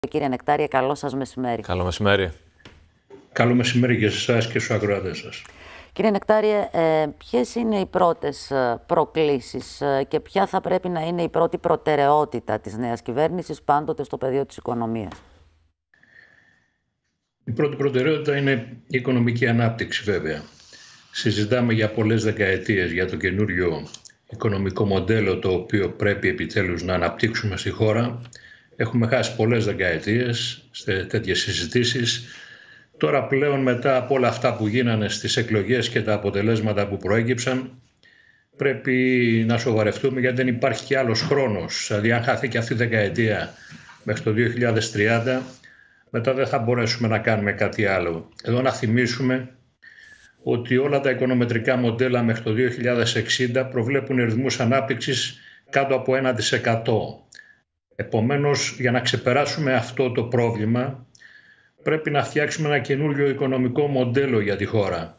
Κύριε Νεκτάρια, καλό σας μεσημέρι. Καλό μεσημέρι. Καλό μεσημέρι και σε εσάς και στους ακροατές σας. Κύριε Νεκτάρια, ποιες είναι οι πρώτες προκλήσεις και ποια θα πρέπει να είναι η πρώτη προτεραιότητα της νέας κυβέρνησης πάντοτε στο πεδίο της οικονομίας? Η πρώτη προτεραιότητα είναι η οικονομική ανάπτυξη, βέβαια. Συζητάμε για πολλές δεκαετίες για το καινούριο οικονομικό μοντέλο το οποίο πρέπει επιτέλους να αναπτύξουμε στη χώρα. Έχουμε χάσει πολλές δεκαετίες σε τέτοιες συζητήσεις. Τώρα πλέον, μετά από όλα αυτά που γίνανε στις εκλογές και τα αποτελέσματα που προέκυψαν, πρέπει να σοβαρευτούμε, γιατί δεν υπάρχει και άλλος χρόνος. Δηλαδή, αν χαθεί και αυτή η δεκαετία μέχρι το 2030, μετά δεν θα μπορέσουμε να κάνουμε κάτι άλλο. Εδώ να θυμίσουμε ότι όλα τα οικονομετρικά μοντέλα μέχρι το 2060 προβλέπουν ρυθμούς ανάπτυξης κάτω από 1%. Επομένως, για να ξεπεράσουμε αυτό το πρόβλημα, πρέπει να φτιάξουμε ένα καινούριο οικονομικό μοντέλο για τη χώρα.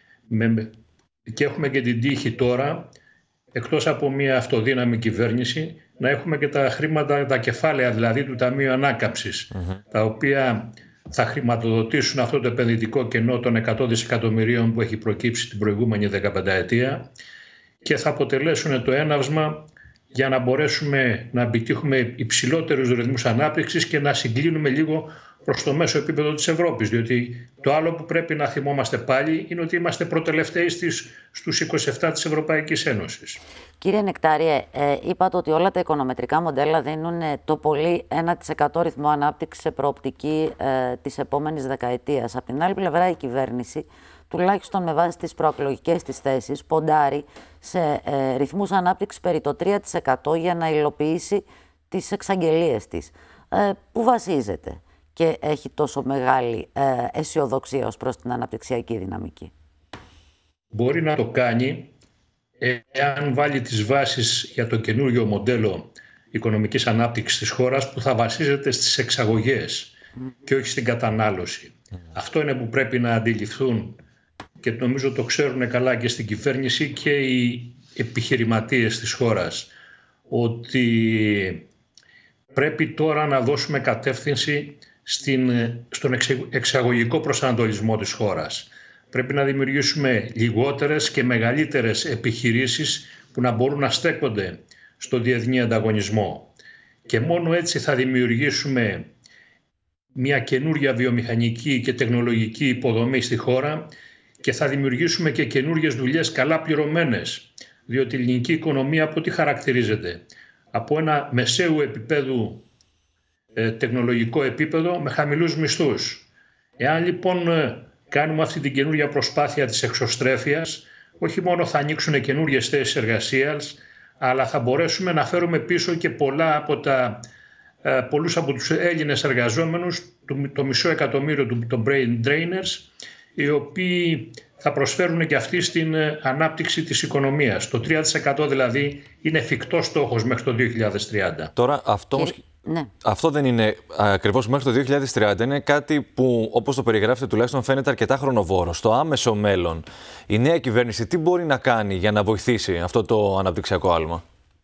Και έχουμε και την τύχη τώρα, εκτός από μια αυτοδύναμη κυβέρνηση, να έχουμε και τα χρήματα, τα κεφάλαια δηλαδή του Ταμείου Ανάκαμψης, τα οποία θα χρηματοδοτήσουν αυτό το επενδυτικό κενό των 100 δισεκατομμυρίων που έχει προκύψει την προηγούμενη 15ετία και θα αποτελέσουν το έναυσμα για να μπορέσουμε να επιτύχουμε υψηλότερους ρυθμούς ανάπτυξης και να συγκλίνουμε λίγο προς το μέσο επίπεδο της Ευρώπης. Διότι το άλλο που πρέπει να θυμόμαστε πάλι είναι ότι είμαστε προτελευταίοι στους 27 της Ευρωπαϊκής Ένωσης. Κύριε Νεκτάρια, είπατε ότι όλα τα οικονομετρικά μοντέλα δίνουν το πολύ 1% ρυθμό ανάπτυξης σε προοπτική της επόμενης δεκαετίας. Από την άλλη πλευρά, η κυβέρνηση, τουλάχιστον με βάση τις προεκλογικές της θέσεις, ποντάρει σε ρυθμούς ανάπτυξης περί το 3% για να υλοποιήσει τις εξαγγελίες της. Πού βασίζεται και έχει τόσο μεγάλη αισιοδοξία ως προς την αναπτυξιακή δυναμική? Μπορεί να το κάνει εάν βάλει τις βάσεις για το καινούριο μοντέλο οικονομικής ανάπτυξης της χώρας που θα βασίζεται στις εξαγωγές και όχι στην κατανάλωση. Αυτό είναι που πρέπει να αντιληφθούν και νομίζω το ξέρουν καλά και στην κυβέρνηση και οι επιχειρηματίες της χώρας, ότι πρέπει τώρα να δώσουμε κατεύθυνση στον εξαγωγικό προσανατολισμό της χώρας. Πρέπει να δημιουργήσουμε λιγότερες και μεγαλύτερες επιχειρήσεις που να μπορούν να στέκονται στο διεθνή ανταγωνισμό. Και μόνο έτσι θα δημιουργήσουμε μια καινούρια βιομηχανική και τεχνολογική υποδομή στη χώρα και θα δημιουργήσουμε και καινούριες δουλειές καλά πληρωμένες. Διότι η ελληνική οικονομία από τι χαρακτηρίζεται? Από ένα μεσαίου επίπεδου τεχνολογικό επίπεδο με χαμηλούς μισθούς. Εάν λοιπόν κάνουμε αυτή την καινούρια προσπάθεια της εξωστρέφειας, όχι μόνο θα ανοίξουν καινούριες θέσεις εργασίας, αλλά θα μπορέσουμε να φέρουμε πίσω και πολλούς από τους Έλληνες εργαζόμενους, το 500.000 των brain drainers, οι οποίοι θα προσφέρουν και αυτοί στην ανάπτυξη της οικονομίας. Το 3% δηλαδή είναι εφικτός στόχος μέχρι το 2030. Τώρα αυτό δεν είναι ακριβώς μέχρι το 2030. Είναι κάτι που, όπως το περιγράφετε, τουλάχιστον φαίνεται αρκετά χρονοβόρο. Στο άμεσο μέλλον, η νέα κυβέρνηση τι μπορεί να κάνει για να βοηθήσει αυτό το αναπτυξιακό άλμα?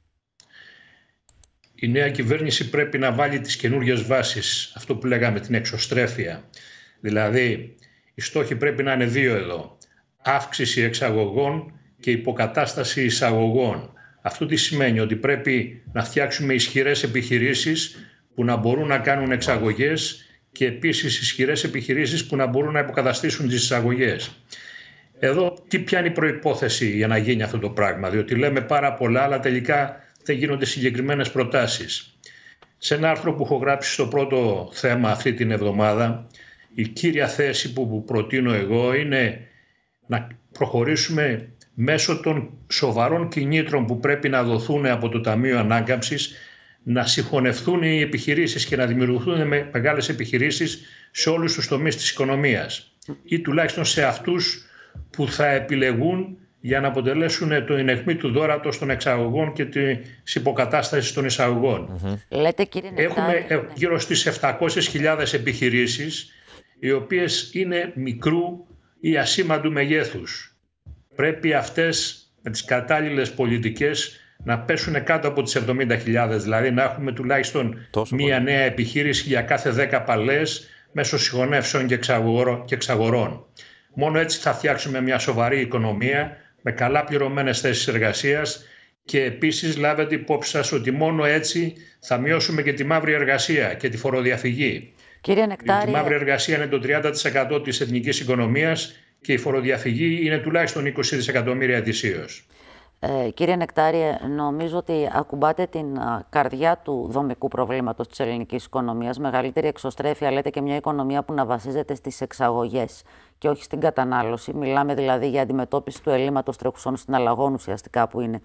Η νέα κυβέρνηση πρέπει να βάλει τις καινούριες βάσεις, αυτό που λέγαμε την εξωστρέφεια. Δηλαδή, οι στόχοι πρέπει να είναι δύο εδώ. Αύξηση εξαγωγών και υποκατάσταση εισαγωγών. Αυτό τι σημαίνει? Ότι πρέπει να φτιάξουμε ισχυρές επιχειρήσεις που να μπορούν να κάνουν εξαγωγές και επίσης ισχυρές επιχειρήσεις που να μπορούν να υποκαταστήσουν τις εισαγωγές. Εδώ ποια είναι η προϋπόθεση για να γίνει αυτό το πράγμα? Διότι λέμε πάρα πολλά, αλλά τελικά δεν γίνονται συγκεκριμένες προτάσεις. Σε ένα άρθρο που έχω γράψει στο πρώτο θέμα αυτή την εβδομάδα, η κύρια θέση που προτείνω εγώ είναι να προχωρήσουμε μέσω των σοβαρών κινήτρων που πρέπει να δοθούν από το Ταμείο Ανάκαμψης, να συγχωνευτούν οι επιχειρήσεις και να δημιουργηθούν μεγάλες επιχειρήσεις σε όλους τους τομείς της οικονομίας ή τουλάχιστον σε αυτούς που θα επιλεγούν για να αποτελέσουν το αιχμή του δώρατος των εξαγωγών και της υποκατάστασης των εισαγωγών. Λέτε, κύριε Νεκτάρια, έχουμε γύρω στις 700.000 επιχειρήσεις, οι οποίες είναι μικρού ή ασήμαντου μεγέθους. Πρέπει αυτές με τις κατάλληλες πολιτικές να πέσουν κάτω από τις 70.000, δηλαδή να έχουμε τουλάχιστον μία νέα επιχείρηση για κάθε 10 παλές μέσω συγχωνεύσεων και εξαγορών. Μόνο έτσι θα φτιάξουμε μια σοβαρή οικονομία με καλά πληρωμένες θέσεις εργασίας και επίσης λάβετε υπόψη σας ότι μόνο έτσι θα μειώσουμε και τη μαύρη εργασία και τη φοροδιαφυγή. Κύριε Νεκτάριε, η μαύρη εργασία είναι το 30% της εθνικής οικονομίας και η φοροδιαφυγή είναι τουλάχιστον 20 δισεκατομμύρια ετησίως. Κύριε Νεκτάριε, νομίζω ότι ακουμπάτε την καρδιά του δομικού προβλήματος της ελληνικής οικονομίας. Μεγαλύτερη εξωστρέφεια, λέτε, και μια οικονομία που να βασίζεται στις εξαγωγές και όχι στην κατανάλωση. Μιλάμε δηλαδή για αντιμετώπιση του ελλείμματος τρέχουσων συναλλαγών ουσιαστικά που είναι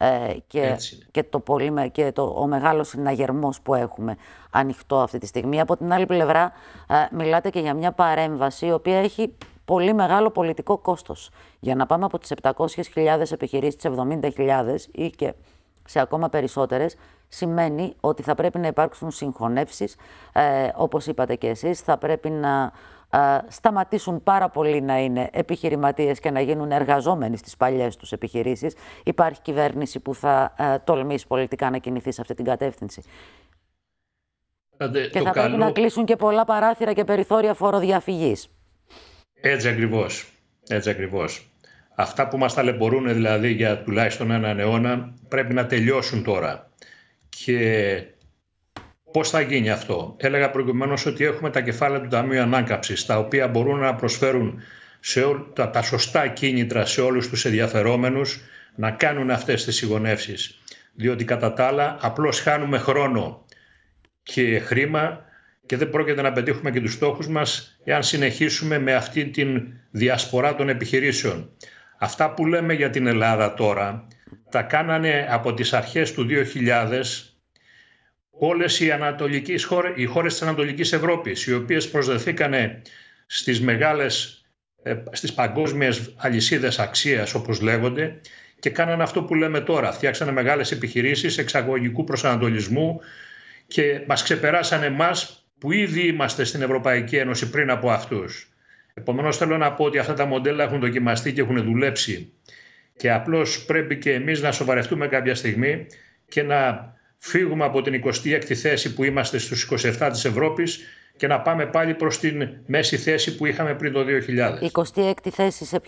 και ο μεγάλος συναγερμός που έχουμε ανοιχτό αυτή τη στιγμή. Από την άλλη πλευρά μιλάτε και για μια παρέμβαση η οποία έχει πολύ μεγάλο πολιτικό κόστος. Για να πάμε από τις 700.000 επιχειρήσεις στις 70.000 ή και σε ακόμα περισσότερες, σημαίνει ότι θα πρέπει να υπάρξουν συγχωνεύσεις, όπως είπατε και εσείς, θα πρέπει να σταματήσουν πάρα πολύ να είναι επιχειρηματίες και να γίνουν εργαζόμενοι στις παλιές τους επιχειρήσεις. Υπάρχει κυβέρνηση που θα τολμήσει πολιτικά να κινηθεί σε αυτή την κατεύθυνση. Και θα πρέπει να κλείσουν και πολλά παράθυρα και περιθώρια φοροδιαφυγής. Έτσι ακριβώς. Έτσι ακριβώς. Αυτά που μας ταλαιπωρούν δηλαδή για τουλάχιστον έναν αιώνα πρέπει να τελειώσουν τώρα. Και πώς θα γίνει αυτό? Έλεγα προηγουμένως ότι έχουμε τα κεφάλαια του Ταμείου Ανάκαμψης, τα οποία μπορούν να προσφέρουν τα σωστά κίνητρα σε όλους τους ενδιαφερόμενους να κάνουν αυτές τις συγχωνεύσεις. Διότι κατά τα άλλα απλώς χάνουμε χρόνο και χρήμα και δεν πρόκειται να πετύχουμε και τους στόχους μας εάν συνεχίσουμε με αυτή την διασπορά των επιχειρήσεων. Αυτά που λέμε για την Ελλάδα τώρα τα κάνανε από τις αρχές του 2000 όλες οι χώρες της Ανατολικής Ευρώπης, οι οποίες προσδεθήκανε στις παγκόσμιες αλυσίδες αξίας, όπως λέγονται, και κάνανε αυτό που λέμε τώρα. Φτιάξανε μεγάλες επιχειρήσεις εξαγωγικού προσανατολισμού και μας ξεπεράσανε εμάς που ήδη είμαστε στην Ευρωπαϊκή Ένωση πριν από αυτούς. Επομένως θέλω να πω ότι αυτά τα μοντέλα έχουν δοκιμαστεί και έχουν δουλέψει και απλώς πρέπει και εμείς να σοβαρευτούμε κάποια στιγμή και να φύγουμε από την 26η θέση που είμαστε στους 27 της Ευρώπης και να πάμε πάλι προς την μέση θέση που είχαμε πριν το 2000. 26η θέση σε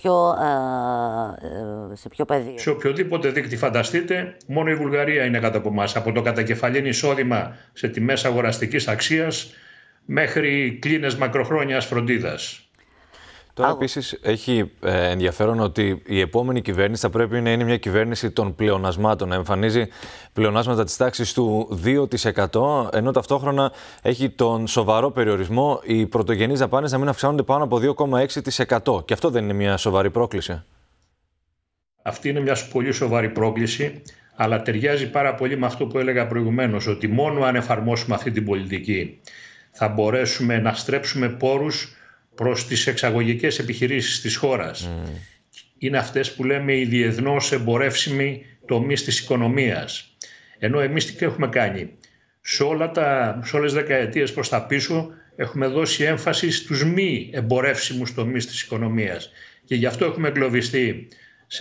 ποιο πεδίο? Σε οποιοδήποτε δείκτη φανταστείτε, μόνο η Βουλγαρία είναι κάτω από εμάς. Από το κατακεφαλήν εισόδημα σε τιμές αγοραστικής αξίας μέχρι κλίνες μακροχρόνιας φροντίδας. Τώρα επίσης έχει ενδιαφέρον ότι η επόμενη κυβέρνηση θα πρέπει να είναι μια κυβέρνηση των πλεονασμάτων, να εμφανίζει πλεονάσματα της τάξης του 2%, ενώ ταυτόχρονα έχει τον σοβαρό περιορισμό οι πρωτογενείς δαπάνες να μην αυξάνονται πάνω από 2,6%. Και αυτό δεν είναι μια σοβαρή πρόκληση? Αυτή είναι μια πολύ σοβαρή πρόκληση, αλλά ταιριάζει πάρα πολύ με αυτό που έλεγα προηγουμένως, ότι μόνο αν εφαρμόσουμε αυτή την πολιτική θα μπορέσουμε να στρέψουμε πόρους προς τις εξαγωγικές επιχειρήσεις της χώρας. Είναι αυτές που λέμε οι διεθνώς εμπορεύσιμοι τομείς της οικονομίας. Ενώ εμείς τι έχουμε κάνει? Σε όλες δεκαετίες προς τα πίσω έχουμε δώσει έμφαση στους μη εμπορεύσιμους τομείς της οικονομίας. Και γι' αυτό έχουμε εγκλωβιστεί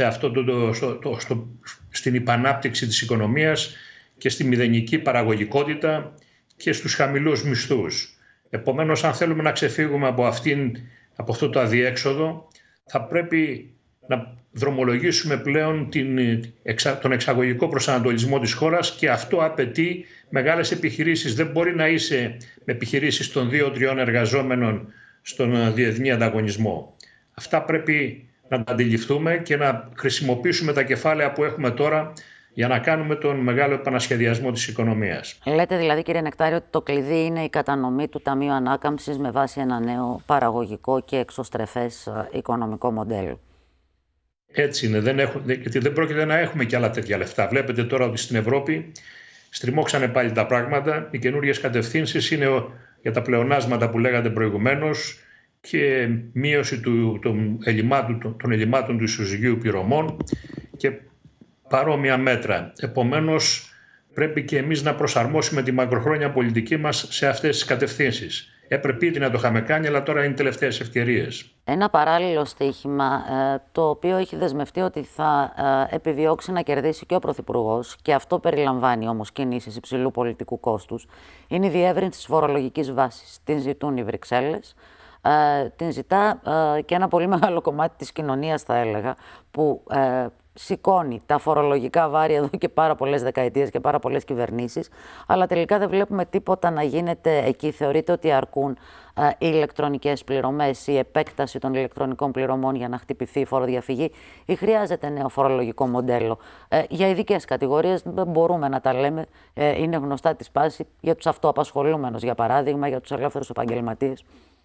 στην υπανάπτυξη της οικονομίας και στη μηδενική παραγωγικότητα και στους χαμηλούς μισθούς. Επομένως, αν θέλουμε να ξεφύγουμε από αυτό το αδιέξοδο, θα πρέπει να δρομολογήσουμε πλέον τον εξαγωγικό προσανατολισμό της χώρας και αυτό απαιτεί μεγάλες επιχειρήσεις. Δεν μπορεί να είσαι με επιχειρήσεις των 2-3 εργαζόμενων στον διεθνή ανταγωνισμό. Αυτά πρέπει να τα αντιληφθούμε και να χρησιμοποιήσουμε τα κεφάλαια που έχουμε τώρα για να κάνουμε τον μεγάλο επανασχεδιασμό της οικονομίας. Λέτε δηλαδή, κύριε Νεκτάριο, ότι το κλειδί είναι η κατανομή του Ταμείου Ανάκαμψης με βάση ένα νέο παραγωγικό και εξωστρεφές οικονομικό μοντέλο. Έτσι είναι, γιατί δεν πρόκειται να έχουμε και άλλα τέτοια λεφτά. Βλέπετε τώρα ότι στην Ευρώπη στριμώξανε πάλι τα πράγματα. Οι καινούριες κατευθύνσεις είναι για τα πλεονάσματα που λέγατε προηγουμένως και μείωση των ελλημάτων του ισοζυγίου πληρωμών και παρόμοια μέτρα. Επομένως, πρέπει και εμείς να προσαρμόσουμε τη μακροχρόνια πολιτική μας σε αυτές τις κατευθύνσεις. Έπρεπε ήδη να το είχαμε κάνει, αλλά τώρα είναι τελευταίες ευκαιρίες. Ένα παράλληλο στοίχημα, το οποίο έχει δεσμευτεί ότι θα επιδιώξει να κερδίσει και ο Πρωθυπουργός, και αυτό περιλαμβάνει όμως κινήσεις υψηλού πολιτικού κόστους, είναι η διεύρυνση της φορολογικής βάσης. Την ζητούν οι Βρυξέλλες, την ζητά και ένα πολύ μεγάλο κομμάτι της κοινωνίας, θα έλεγα, που σηκώνει τα φορολογικά βάρη εδώ και πάρα πολλές δεκαετίες και πάρα πολλές κυβερνήσεις, αλλά τελικά δεν βλέπουμε τίποτα να γίνεται εκεί. Θεωρείται ότι αρκούν οι ηλεκτρονικές πληρωμές, η επέκταση των ηλεκτρονικών πληρωμών για να χτυπηθεί η φοροδιαφυγή, ή χρειάζεται νέο φορολογικό μοντέλο? Για ειδικές κατηγορίες μπορούμε να τα λέμε, είναι γνωστά τη σπάση, για τους αυτοαπασχολούμενους, για παράδειγμα, για τους ελεύθερους επαγγελματίες.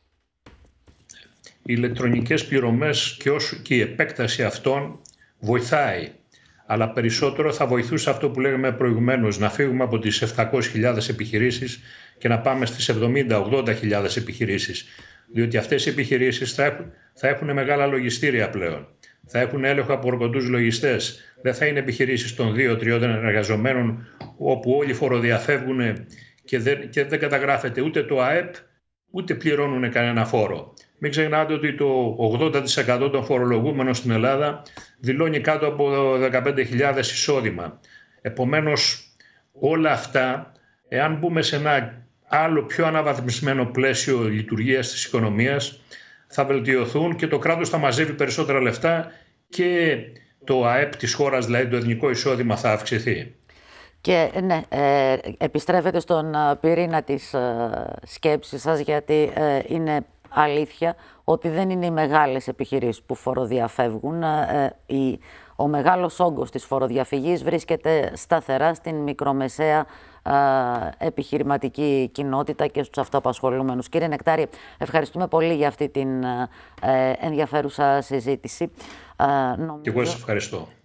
Οι ηλεκτρονικές πληρωμές και η επέκταση αυτών βοηθάει, αλλά περισσότερο θα βοηθούσε αυτό που λέγαμε προηγουμένως, να φύγουμε από τις 700.000 επιχειρήσεις και να πάμε στις 70-80.000 επιχειρήσεις. Διότι αυτές οι επιχειρήσεις θα έχουν μεγάλα λογιστήρια πλέον. Θα έχουν έλεγχο από ορκωτούς λογιστές. Δεν θα είναι επιχειρήσεις των 2-3 εργαζομένων, όπου όλοι φοροδιαφεύγουν και δεν καταγράφεται ούτε το ΑΕΠ, ούτε πληρώνουν κανένα φόρο. Μην ξεχνάτε ότι το 80% των φορολογούμενων στην Ελλάδα δηλώνει κάτω από 15.000 εισόδημα. Επομένως, όλα αυτά, εάν μπούμε σε ένα άλλο πιο αναβαθμισμένο πλαίσιο λειτουργίας της οικονομίας, θα βελτιωθούν και το κράτος θα μαζεύει περισσότερα λεφτά και το ΑΕΠ της χώρας, δηλαδή το εθνικό εισόδημα, θα αυξηθεί. Και ναι, επιστρέφετε στον πυρήνα της σκέψης σας, γιατί είναι αλήθεια ότι δεν είναι οι μεγάλες επιχειρήσεις που φοροδιαφεύγουν. Ο μεγάλος όγκος της φοροδιαφυγής βρίσκεται σταθερά στην μικρομεσαία επιχειρηματική κοινότητα και στους αυτοαπασχολούμενους. Κύριε Νεκτάρη, ευχαριστούμε πολύ για αυτή την ενδιαφέρουσα συζήτηση. Και εγώ σας ευχαριστώ.